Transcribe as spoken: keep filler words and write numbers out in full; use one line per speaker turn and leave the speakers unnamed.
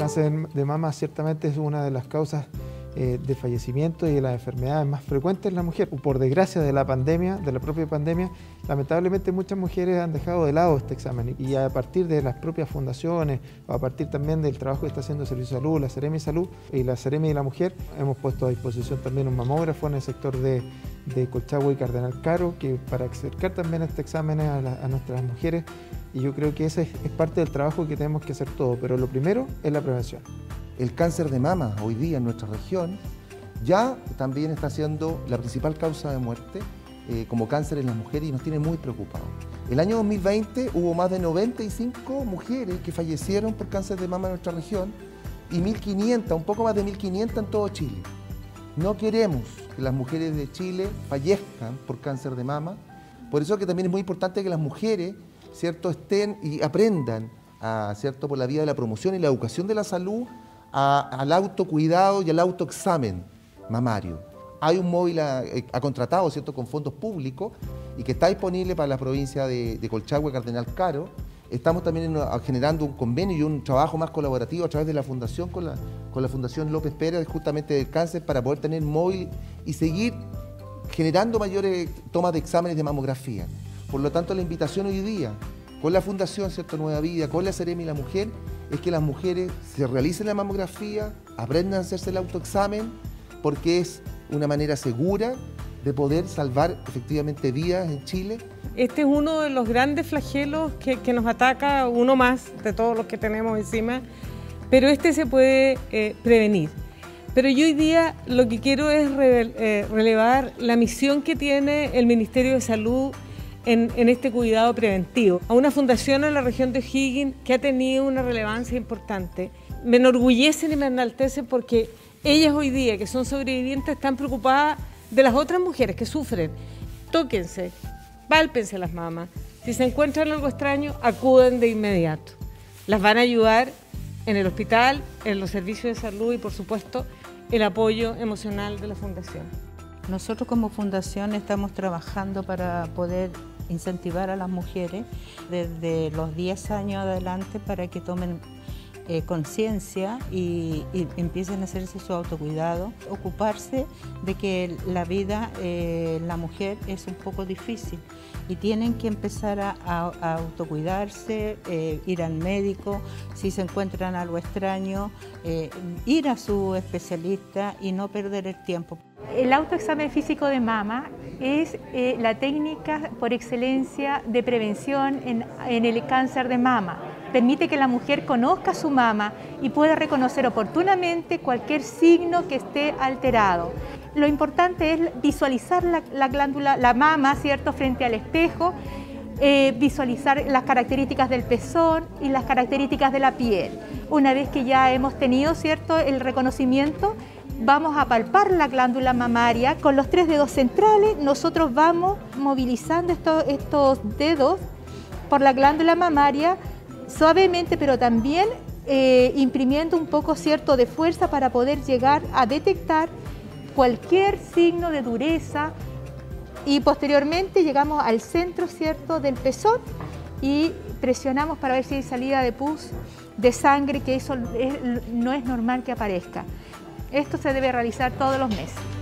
cáncer de mama ciertamente es una de las causas eh, de fallecimiento y de las enfermedades más frecuentes en la mujer. Por desgracia de la pandemia, de la propia pandemia, lamentablemente muchas mujeres han dejado de lado este examen y a partir de las propias fundaciones o a partir también del trabajo que está haciendo el Servicio de Salud, la Seremi de Salud y la Seremi de la Mujer, hemos puesto a disposición también un mamógrafo en el sector de, de Colchagua y Cardenal Caro, que para acercar también este examen a, la, a nuestras mujeres, y yo creo que ese es, es parte del trabajo que tenemos que hacer todos, pero lo primero es la prevención.
El cáncer de mama hoy día en nuestra región ya también está siendo la principal causa de muerte eh, como cáncer en las mujeres y nos tiene muy preocupados. El año dos mil veinte hubo más de noventa y cinco mujeres que fallecieron por cáncer de mama en nuestra región y mil quinientas, un poco más de mil quinientas en todo Chile. No queremos que las mujeres de Chile fallezcan por cáncer de mama, por eso que también es muy importante que las mujeres, ¿cierto?, estén y aprendan, a, ¿cierto?, por la vía de la promoción y la educación de la salud, a, al autocuidado y al autoexamen mamario. Hay un móvil a, a contratado, ¿cierto?, con fondos públicos y que está disponible para la provincia de, de Colchagua y Cardenal Caro. Estamos también en, a, generando un convenio y un trabajo más colaborativo a través de la fundación con la, con la Fundación López Pérez, justamente del cáncer, para poder tener móvil y seguir generando mayores tomas de exámenes de mamografía. Por lo tanto, la invitación hoy día, con la Fundación, ¿cierto?, Nueva Vida, con la Seremi y la Mujer, es que las mujeres se realicen la mamografía, aprendan a hacerse el autoexamen, porque es una manera segura de poder salvar efectivamente vidas en Chile.
Este es uno de los grandes flagelos que, que nos ataca, uno más de todos los que tenemos encima, pero este se puede eh, prevenir. Pero yo hoy día lo que quiero es re, eh, relevar la misión que tiene el Ministerio de Salud En, en este cuidado preventivo. A una fundación en la región de O'Higgins que ha tenido una relevancia importante. Me enorgullecen y me enaltecen porque ellas hoy día, que son sobrevivientes, están preocupadas de las otras mujeres que sufren. Tóquense, pálpense las mamas. Si se encuentran algo extraño, acuden de inmediato. Las van a ayudar en el hospital, en los servicios de salud y, por supuesto, el apoyo emocional de la fundación.
Nosotros como fundación estamos trabajando para poder incentivar a las mujeres desde los diez años adelante para que tomen eh, conciencia y, y empiecen a hacerse su autocuidado, ocuparse de que la vida eh, la mujer es un poco difícil y tienen que empezar a, a, a autocuidarse, eh, ir al médico, si se encuentran algo extraño, eh, ir a su especialista y no perder el tiempo.
El autoexamen físico de mama es eh, la técnica por excelencia de prevención en, en el cáncer de mama. Permite que la mujer conozca su mama y pueda reconocer oportunamente cualquier signo que esté alterado. Lo importante es visualizar la, la glándula, la mama, ¿cierto?, frente al espejo, eh, visualizar las características del pezón y las características de la piel. Una vez que ya hemos tenido, ¿cierto?, el reconocimiento, vamos a palpar la glándula mamaria con los tres dedos centrales. Nosotros vamos movilizando estos, estos dedos por la glándula mamaria suavemente, pero también eh, imprimiendo un poco, cierto, de fuerza para poder llegar a detectar cualquier signo de dureza y posteriormente llegamos al centro, cierto, del pezón y presionamos para ver si hay salida de pus, de sangre, que eso es, no es normal que aparezca. Esto se debe realizar todos los meses.